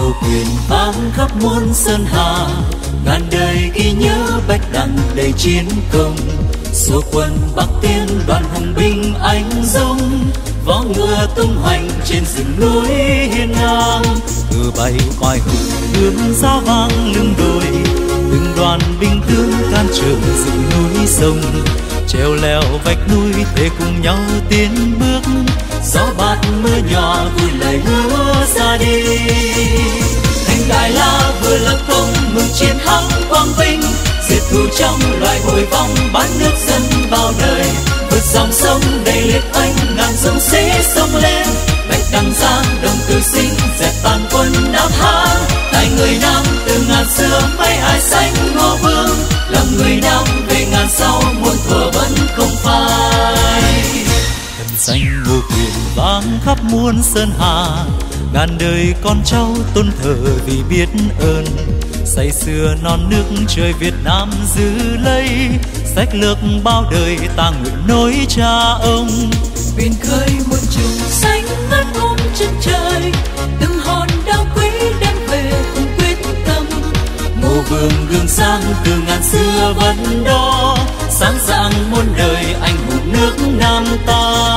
ngô quyền vang khắp muôn sơn hà, ngàn đời ghi nhớ bạch đằng đầy chiến công. Số quân Bắc Tiến đoàn hùng binh anh dũng, võ ngựa tung hoành trên rừng núi hiên ngang. Ngựa bay oai hùng hướng giá vang lưng đồi, từng đoàn binh tướng can trường dựng núi sông. Trèo leo vách núi để cùng nhau tiến bước, gió bạt mưa nhỏ vui lời hứa ra đi. Thành Đại La vừa lập công mừng chiến thắng quang vinh, diệt thù trong loài hồi vong bán nước dân bao đời. Vượt dòng sông đầy liệt anh ngàn dũng sĩ sông lên, bạch đằng giang đồng tử sinh dẹp tàn quân Nam Hán. Tại người Nam từ ngàn xưa mấy ai sánh Ngô Vương, lòng người Nam về ngàn sau muôn thuở vẫn không phai. Thần danh Ngô Quyền vang khắp muôn sơn hà, ngàn đời con cháu tôn thờ vì biết ơn. Say xưa non nước trời Việt Nam giữ lấy, sách lược bao đời ta nguyện nối cha ông. Biển khơi muôn trùng xanh ngát ôm chân trời, từng hòn đao quý đem về cùng quyết tâm. Ngô Vương gương sáng từ ngàn xưa vẫn đó, sáng rạng muôn đời anh hùng nước Nam ta.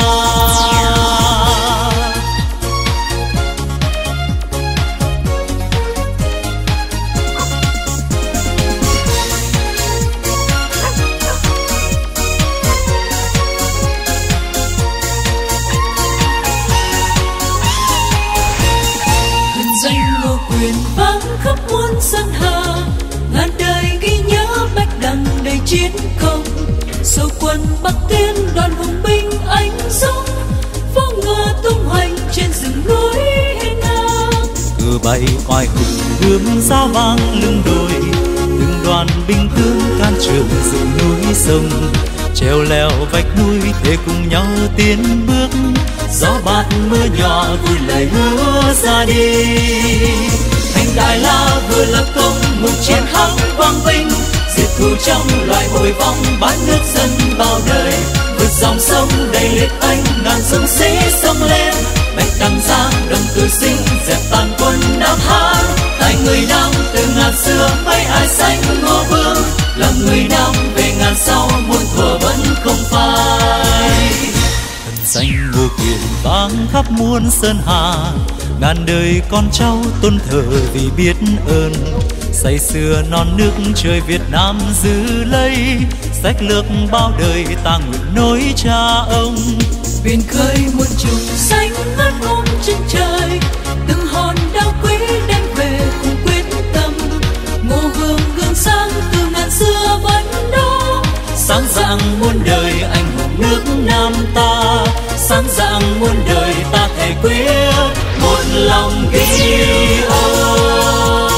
Quyền vang khắp muôn sơn hà, ngàn đời ghi nhớ bạch đằng đầy chiến công. Số quân Bắc Tiến đoàn hùng binh anh dũng, võ ngựa tung hoành trên rừng núi hiên ngang. Cờ bay oai hùng hướng giá vang lưng đồi, từng đoàn binh tướng can trường dựng núi sông. Trèo leo vách núi để cùng nhau tiến bước, gió bạt mưa nhỏ vui lời hứa ra đi. Thành Đại La vừa lập công mừng chiến thắng quang vinh, diệt thù trong loài hồi vong bán nước dân bao đời. Vượt dòng sông đầy liệt anh ngàn dũng sĩ sông lên, bạch đằng giang đồng tử sinh dẹp tàn quân Nam Hán. Tại người Nam từ ngàn xưa mấy ai sánh Ngô Vương, lòng người Nam về ngàn sau muôn thuở vẫn không phai. Thần danh Ngô Quyền vang khắp muôn sơn hà, ngàn đời con cháu tôn thờ vì biết ơn. Say xưa non nước trời Việt Nam giữ lấy, sách lược bao đời ta nguyện nối cha ông. Biển khơi muôn trùng xanh ngát ôm chân trời, từng hòn đao quý đem về cùng quyết tâm. Ngô Vương gương sáng từ ngàn xưa vẫn đó, sáng rạng muôn đời anh hùng nước Nam ta. Sáng rạng muôn đời ta thề quyết một lòng ghi ơn.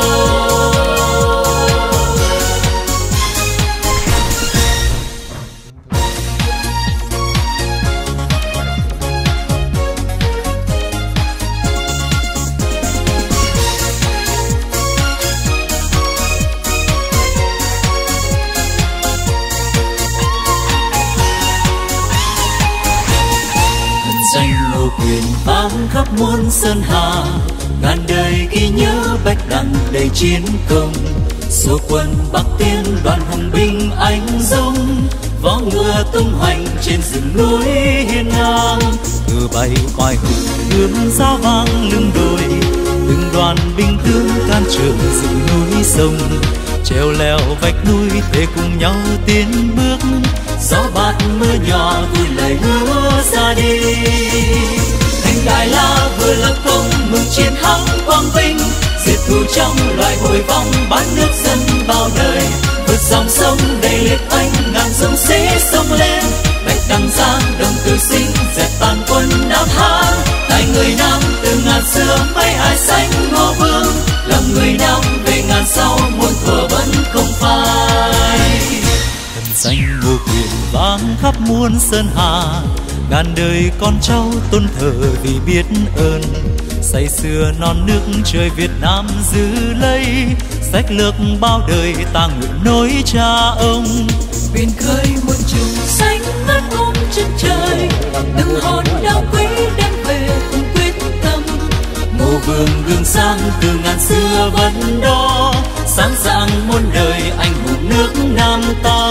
Quyền vang khắp muôn sơn hà, ngàn đời ghi nhớ bạch đằng đầy chiến công. Số quân Bắc Tiến đoàn hùng binh anh dũng, võ ngựa tung hoành trên rừng núi hiên ngang. Ngựa bay oai hùng hướng giá vang lưng đồi, từng đoàn binh tướng can trường dựng núi sông. Trèo leo vách núi để cùng nhau tiến bước, gió bạt mưa nhỏ vui lời hứa ra đi. Thành Đại La vừa lập công mừng chiến thắng quang vinh, diệt thù trong loài hồi vong bán nước dân bao đời. Vượt dòng sông đầy liệt anh ngàn dũng sĩ sông lên, bạch đằng giang đồng tử sinh dẹp tàn quân Nam Hán. Tại người Nam từ ngàn xưa mấy ai sánh Ngô Vương, lòng người Nam về ngàn sau muôn thuở vẫn không phai. Thần danh Ngô Quyền vang khắp muôn sơn hà, ngàn đời con cháu tôn thờ vì biết ơn. Say xưa non nước trời Việt Nam giữ lấy, sách lược bao đời ta nguyện nối cha ông. Biển khơi muôn trùng xanh ngát ôm chân trời, từng hòn đao quý đem về cùng quyết tâm. Ngô Vương gương sáng từ ngàn xưa vẫn đó, sáng rạng muôn đời anh hùng nước Nam ta.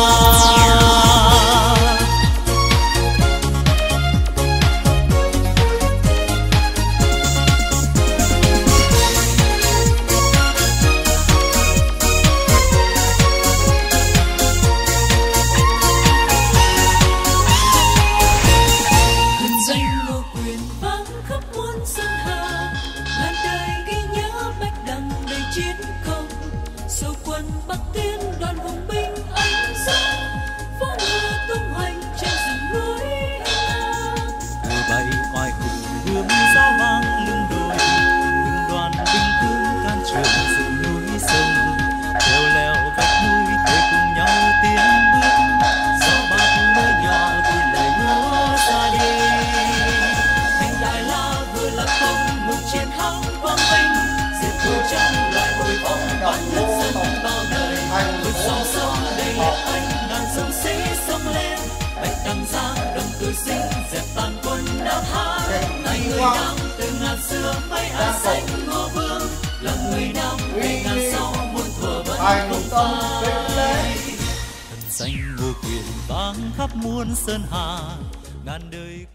Từ ngàn xưa mấy áo xanh ngô vương là người Nam ngày ngàn sau muôn thuở vẫn cùng phai. Thần xanh ngô quyền vang khắp muôn sơn hà ngàn đời.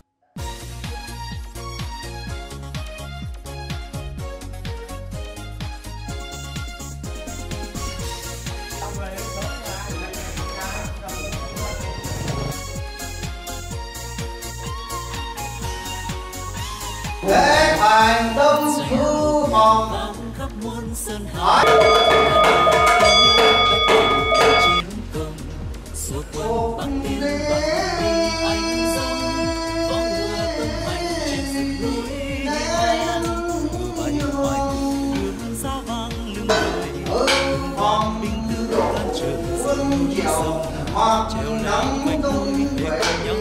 Thế thành tâm thư phòng khắp muôn sơn hà chiến công suốt quân bắc tiến anh dâng có mưa tung hoành trên rừng núi bay hoành đường giá vang lưng đời phòng bình tư can trường quân diệu hoặc treo leo nắng quanh tung núi để về cùng nhau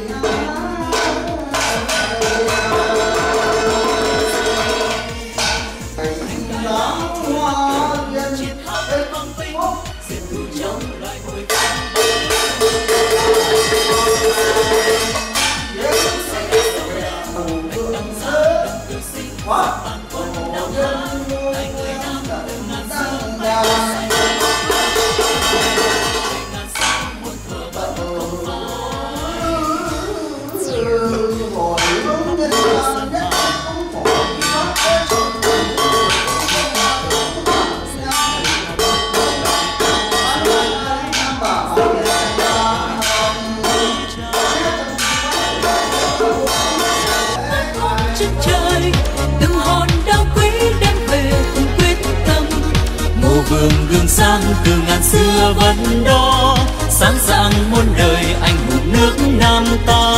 vương gương sáng từ ngàn xưa vẫn đó, sáng rạng muôn đời anh hùng nước Nam ta.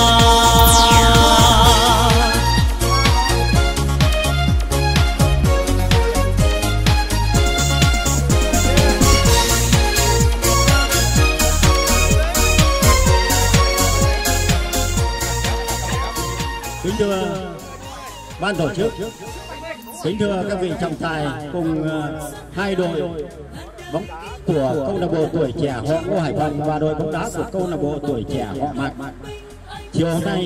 Kính thưa ban tổ chức, kính thưa các vị trọng tài cùng hai đội bóng của câu lạc bộ tuổi trẻ họ Ngô Hải Phòng và đội bóng đá của câu lạc bộ tuổi trẻ họ Mạc. Chiều hôm nay,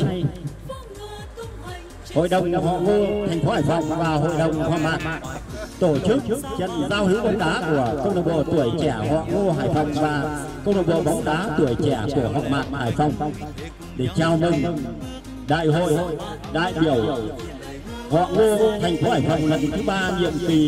hội đồng họ Ngô thành phố Hải Phòng và hội đồng họ Mạc tổ chức trận giao hữu bóng đá của câu lạc bộ tuổi trẻ họ Ngô Hải Phòng và câu lạc bộ bóng đá tuổi trẻ của họ Mạc Hải Phòng để chào mừng đại hội đại biểu họ Ngô thành phố Hải Phòng lần thứ 3 nhiệm kỳ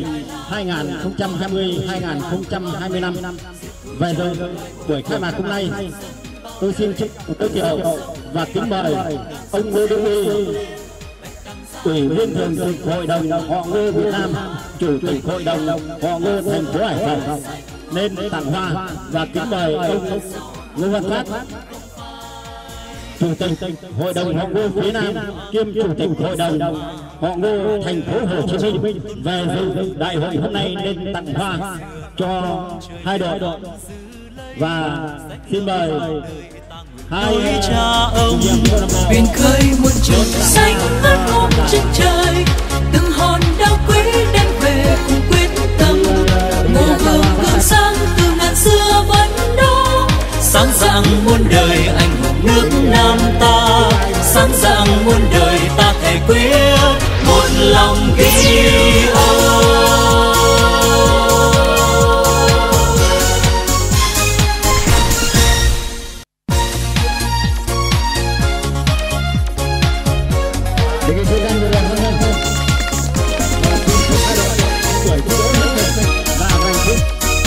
2020-2025 về rồi. Buổi khai mạc hôm nay, tôi xin giới thiệu và kính mời ông Ngô Đức Huy, Ủy viên thường trực Hội đồng họ Ngô Việt Nam, Chủ tịch Hội đồng họ Ngô thành phố Hải Phòng lên tặng hoa, và kính mời ông Ngô Văn Phát, Chủ tịch Hội đồng họ Ngô phía Nam kiêm Chủ tịch Hội đồng họ Ngô thành phố Hồ Chí Minh về dự đại hội hôm nay lên tặng hoa cho hai đội. Và xin mời hai cha ông biển khơi một trời xanh ngất ngút trên trời, từng hòn đá quý đem về cùng quyết tâm. Ngô vương gương sáng từ ngàn xưa vẫn đó, sáng rạng muôn đời anh hùng nước Nam ta. Sáng rạng muôn đời ta thể quyết một lòng ghi ơn. để cái thời gian vừa rồi hơn hơn tuổi thi đấu và vành khúc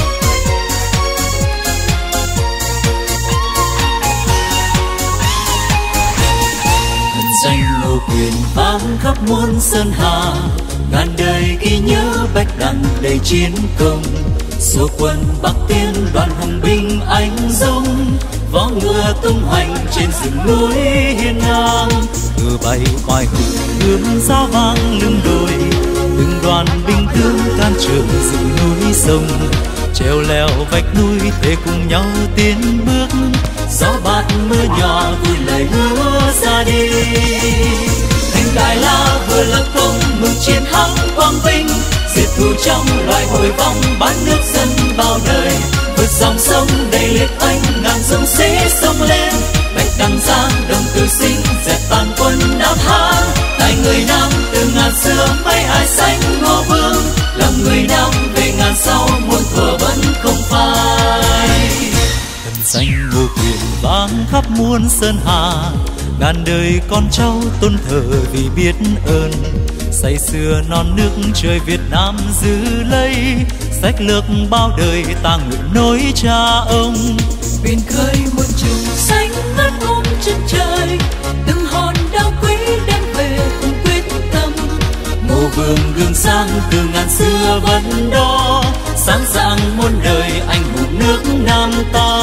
danh ngô quyền vang khắp muôn sơn hà, ngàn đời ghi nhớ bạch đằng đầy chiến công. Số quân Bắc Tiến đoàn hùng binh anh dũng, võ ngựa tung hoành trên rừng núi hiên ngang. Cờ bay oai hùng hướng giao vang lưng đồi, từng đoàn binh tướng can trường rừng núi sông. Trèo leo vách núi thế cùng nhau tiến bước, gió bạt mưa nhỏ vui lời hứa ra đi. Thành Đại La vừa lập công mừng chiến thắng quang vinh, diệt thù trong loài hồi vong bán nước dân bao đời. Vượt dòng sông đầy liệt anh ngàn dũng sĩ sông lên, bạch đằng giang đồng tử sinh dẹp tàn quân Nam Hán. Tại người Nam từ ngàn xưa mấy ai sánh Ngô Vương, làm người Nam về ngàn sau muôn thuở vẫn không phai. Danh ngô quyền vang khắp muôn sơn hà, ngàn đời con cháu tôn thờ vì biết ơn. Say xưa non nước trời Việt Nam giữ lấy, sách lược bao đời ta nguyện nối cha ông. biển khơi muôn trùng xanh ngát ôm chân trời, từng hòn đao quý đem về cùng quyết tâm. Ngô Vương gương sáng từ ngàn xưa vẫn đó, sáng rạng muôn đời anh hùng nước Nam ta.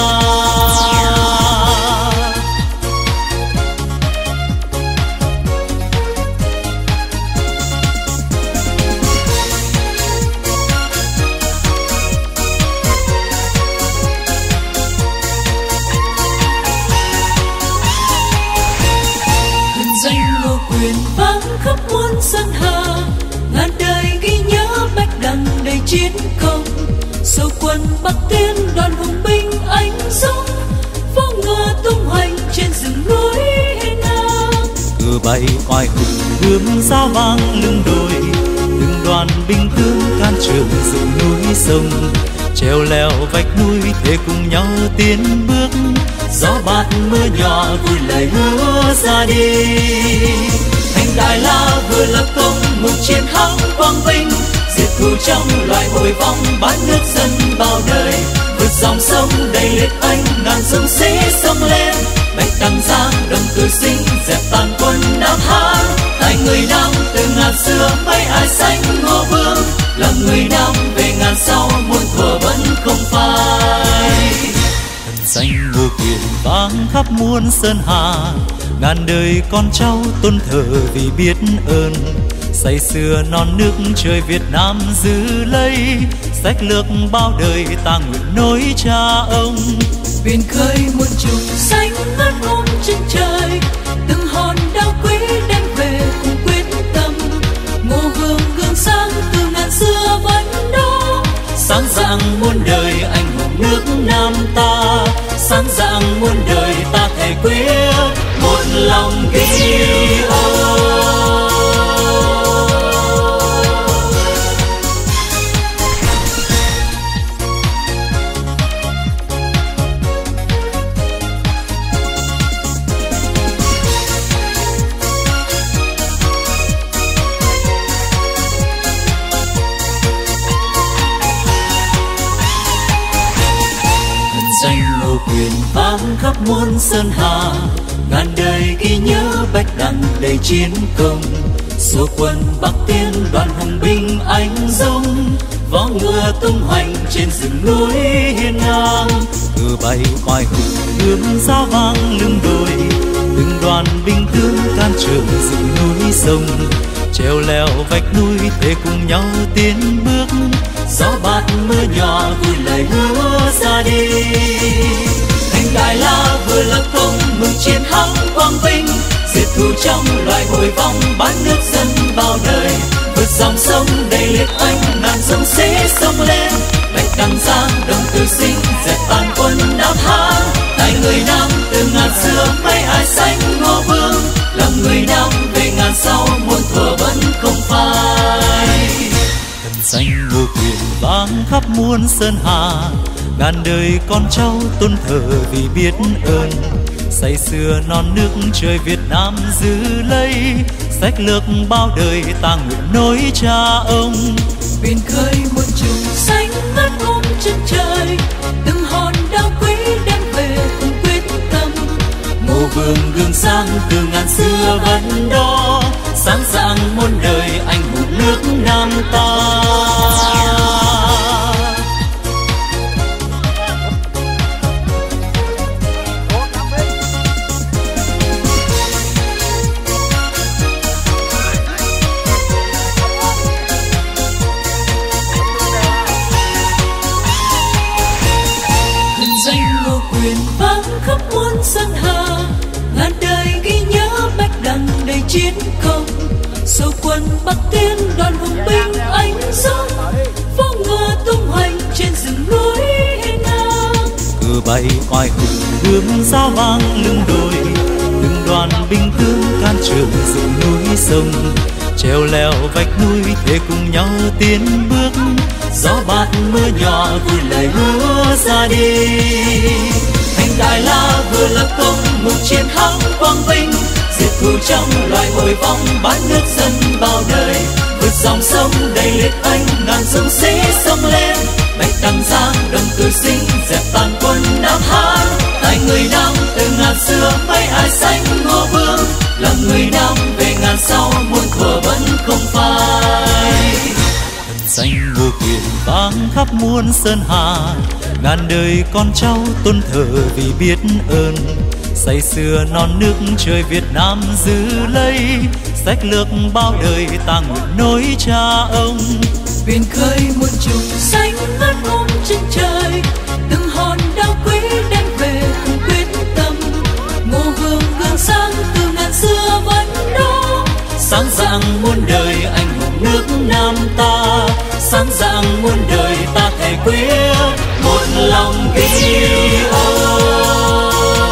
Quyền vang khắp muôn sơn hà, ngàn đời ghi nhớ bạch đằng đầy chiến công. Số quân Bắc Tiến đoàn hùng binh anh dũng, võ ngựa tung hoành trên rừng núi hiên ngang. Cờ bay oai hùng hướng giao vang lưng đồi, từng đoàn binh tướng can trường rừng núi sông. Trèo leo vách núi thế cùng nhau tiến bước, gió bạt mưa nhỏ vui lời hứa ra đi. Thành Đại La vừa lập công mừng chiến thắng quang vinh, diệt thù trong loài hồi vong bán nước dân bao đời. Vượt dòng sông đầy liệt anh ngàn dũng sĩ sông lên, bạch đằng giang đồng tử sinh dẹp tàn quân Nam Hán. Tại người Nam từ ngàn xưa mấy ai sánh Ngô Vương, làm người Nam về ngàn sau muôn thuở vẫn không phai. Danh ngô quyền vang khắp muôn sơn hà, ngàn đời con cháu tôn thờ vì biết ơn. Say xưa non nước trời Việt Nam giữ lấy, sách lược bao đời ta nguyện nối cha ông. biển khơi muôn trùng xanh ngát ôm chân trời, từng hòn đao quý đem về cùng quyết tâm. Ngô Vương gương sáng từ ngàn xưa vẫn đó, sáng rạng muôn đời anh hùng nước Nam ta. Sáng rạng muôn đời ta thề quyết một lòng ghi ơn. Danh ngô quyền vang khắp muôn sơn hà, ngàn đời ghi nhớ bạch đằng đầy chiến công. Số quân Bắc Tiến đoàn hùng binh anh dũng, võ ngựa tung hoành trên rừng núi hiên ngang. Cờ bay oai hùng hướng giao vang lưng đồi, từng đoàn binh tướng can trường rừng núi sông. Trèo leo vách núi thế cùng nhau tiến bước, gió bạt mưa nhỏ vui lời hứa ra đi. Thành Đại La vừa lập công mừng chiến thắng quang vinh, diệt thù trong loài hồi vong bán nước dân bao đời. Vượt dòng sông đầy liệt anh ngàn dũng sĩ sông lên, bạch đằng giang đồng tử sinh dẹp tàn quân Nam Hán. Tại người Nam từ ngàn xưa mấy ai sánh Ngô Vương, làm người Nam về ngàn sau muôn thuở vẫn không phai. Danh ngô quyền vang khắp muôn sơn hà, ngàn đời con cháu tôn thờ vì biết ơn. Say xưa non nước trời Việt Nam giữ lấy, sách lược bao đời ta nguyện nối cha ông. Biển khơi muôn trùng xanh ngát ôm chân trời, từng hòn đá quý đem về cùng quyết tâm. Ngô Vương gương sáng từ ngàn xưa vẫn đó, sáng rạng muôn đời anh hùng nước Nam ta. Vang khắp muôn sơn hà, ngàn đời ghi nhớ bách đằng đầy chiến công. Số quân Bắc Tiến đoàn hùng binh anh dũng, phố ngựa tung hoành trên rừng núi hiên ngang. Cờ bay oai hùng hướng giao vang lưng đồi, từng đoàn binh tướng can trường dựng núi sông. Treo leo vách núi thế cùng nhau tiến bước, gió bạt mưa nhỏ vui lời hứa ra đi. Thành Đại La vừa lập công một chiến thắng quang vinh, diệt thù trong loài hồi vong bán nước dân bao đời. Vượt dòng sông đầy liệt anh ngàn dũng sĩ sông lên, bạch đằng giang đồng cử sinh dẹp tàn quân Nam Hán. Tại người Nam từ ngàn xưa mấy ai sánh Ngô Vương, là người Nam về ngàn sau muôn thuở vẫn không phai. Danh Ngô Quyền vang khắp muôn sơn hà, ngàn đời con cháu tôn thờ vì biết ơn. Say xưa non nước trời Việt Nam giữ lấy, sách lược bao đời ta nguyện nối cha ông. Biển khơi muôn trùng xanh ngát ôm chân trời, từng hòn đá quý đem về cùng quyết tâm. Ngô Vương gương sáng từ ngàn xưa vẫn đó, sáng rạng muôn đời anh hùng nước Nam ta. Sáng rạng muôn đời ta thề quyết một lòng ghi ơn.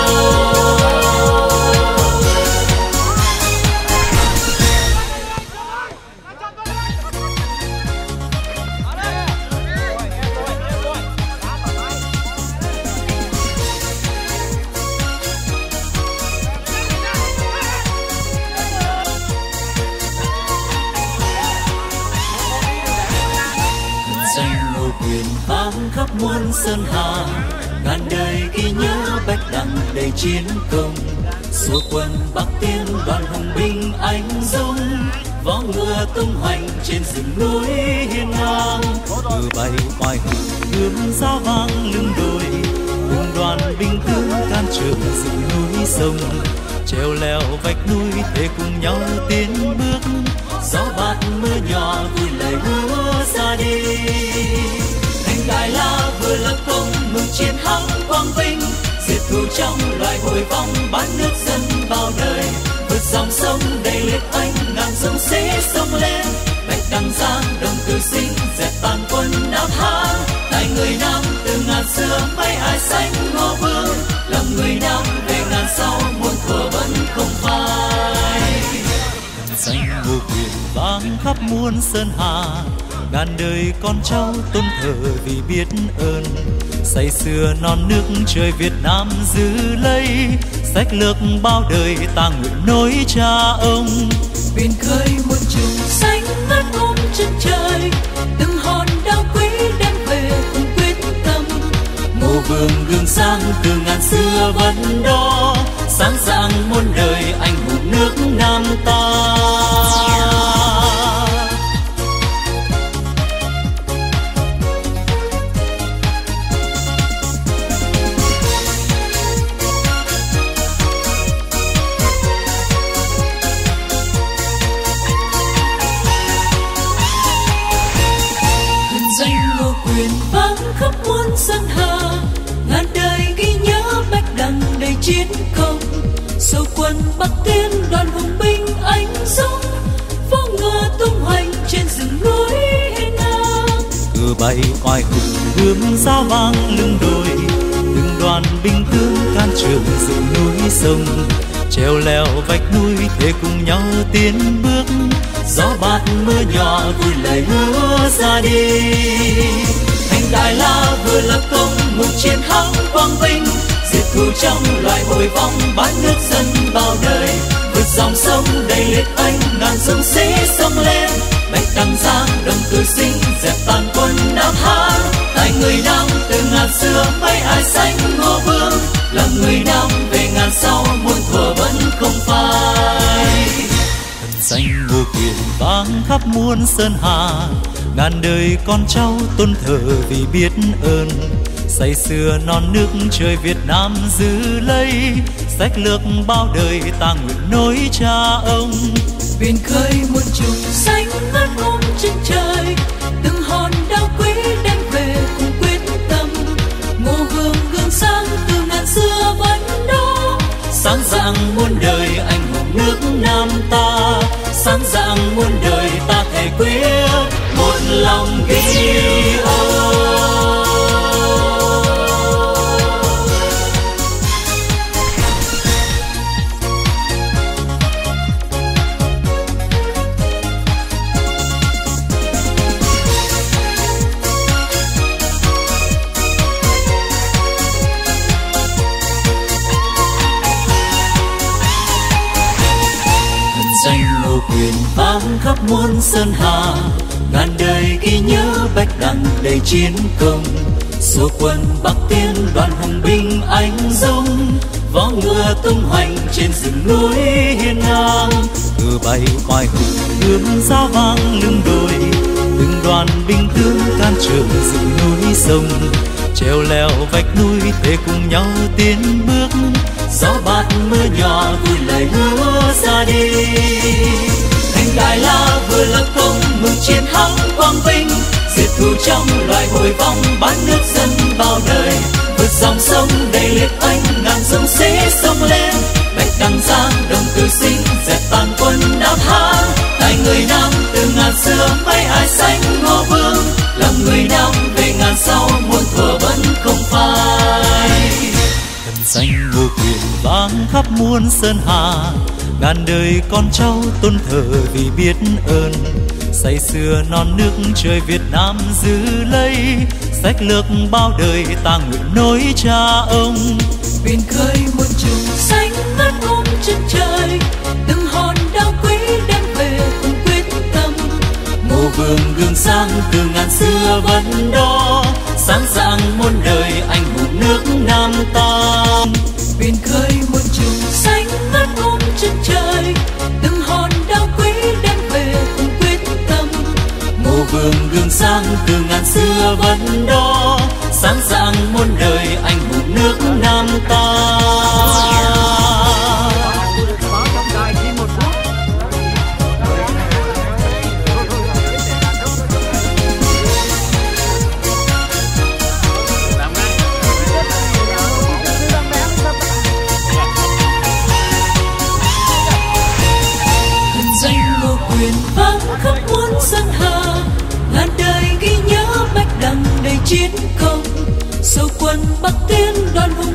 Vang khắp muôn sơn hà, ngàn đời ghi nhớ bách đằng đầy chiến công. Số quân Bắc Tiến đoàn hùng binh anh dũng, võ ngựa tung hoành trên rừng núi hiên ngang. Cờ bay oai hùng hướng giao vang lưng đồi, từng đoàn binh tướng can trường dựng núi sông. Treo leo vách núi thế cùng nhau tiến bước, gió bạt mưa nhỏ vui lời hứa ra đi. Đại La vừa lập công mừng chiến thắng quang vinh, diệt thù trong loài hồi vong bán nước dân bao đời. Vượt dòng sông đầy liệt anh ngàn dũng sĩ sông lên, bạch đằng giang đồng cử sinh dẹp tàn quân Nam Hán. Tại người Nam từ ngàn xưa mấy ai sánh Ngô Vương, là người Nam về ngàn sau muôn thuở vẫn không phai. Danh Ngô Quyền vang khắp muôn sơn hà, ngàn đời con cháu tôn thờ vì biết ơn. Say xưa non nước trời Việt Nam giữ lấy, sách lược bao đời ta nguyện nối cha ông. Biển khơi muôn trùng xanh ngát ôm chân trời, từng hòn đá quý đem về cùng quyết tâm. Ngô Vương gương sáng từ ngàn xưa vẫn đó, sáng rạng muôn đời anh hùng nước Nam ta. Vang khắp muôn sơn hà, ngàn đời ghi nhớ bách đằng đầy chiến công. Số quân Bắc Tiến đoàn hùng binh anh dũng, phố ngựa tung hoành trên rừng núi hiên ngang. Cờ bay oai hùng hướng giao vang lưng đồi, từng đoàn binh tướng can trường dựng núi sông. Treo leo vách núi thế cùng nhau tiến bước, gió bạt mưa nhỏ vui lời hứa ra đi. Thành Đại La vừa lập công một chiến thắng quang vinh, diệt thù trong loài hồi vong bán nước dân bao đời. Vượt dòng sông đầy liệt anh đằng giang đồng cử sinh dẹp tan quân Nam Hán. Tại người Nam từ ngàn xưa mấy ai sánh Ngô Vương, là người Nam về ngàn sau muôn thuở vẫn không phai. Thần danh Ngô Quyền vang khắp muôn sơn hà, ngàn đời con cháu tôn thờ vì biết ơn. Say xưa non nước trời Việt Nam giữ lấy, sách lược bao đời ta nguyện nối cha ông. Biển khơi muôn trùng xanh ngát ôm trên trời, từng hòn đá quý đem về cùng quyết tâm. Ngô Vương gương sáng từ ngàn xưa vẫn đó, sáng rạng muôn đời anh hùng nước Nam ta. Sáng rạng muôn đời ta thề quyết một lòng ghi ơn. Danh Ngô Quyền vang khắp muôn sơn hà, ngàn đời ghi nhớ bạch đằng đầy chiến công. Số quân Bắc Tiến đoàn hùng binh anh dũng, võ ngựa tung hoành trên rừng núi hiên ngang. Ngựa bay oai hùng gươm giá vang lưng đồi, từng đoàn binh tướng can trường dựng núi sông. Trèo leo vách núi thề cùng nhau tiến bước, gió bạt mưa nhỏ vui lời hứa ra đi. Thành Đại La vừa lập công mừng chiến thắng quang vinh, diệt thù trong loài hồi vong bán nước dân bao đời. Vượt dòng sông đầy liệt oanh ngàn dũng sĩ sông lên, bạch đằng giang đồng cử sinh dẹp tan quân Nam Hán. Tại người Nam từ ngàn xưa mấy ai sánh Ngô Vương, là người Nam về ngàn sau muôn thuở vẫn không phai. Thần danh Ngô Quyền vang khắp muôn sơn hà, ngàn đời con cháu tôn thờ vì biết ơn. Say xưa non nước trời Việt Nam giữ lấy, sách lược bao đời ta nguyện nối cha ông. biển khơi muôn trùng xanh ngát ôm trên trời, từng hòn đá quý đem về cùng quyết tâm. Ngô Vương gương sáng từ ngàn xưa vẫn đó, sáng rạng muôn đời anh hùng nước Nam ta. Biển khơi muôn trùng xanh ngát ôm trên trời, từng hòn đá quý đem về cùng quyết tâm. Ngô Vương gương sáng từ ngàn xưa vẫn đó, sáng rạng muôn đời anh hùng nước Nam ta. Quyền vang khắp muôn sơn hà, ngàn đời ghi nhớ bạch đằng đầy chiến công. Số quân Bắc Tiến đoàn hùng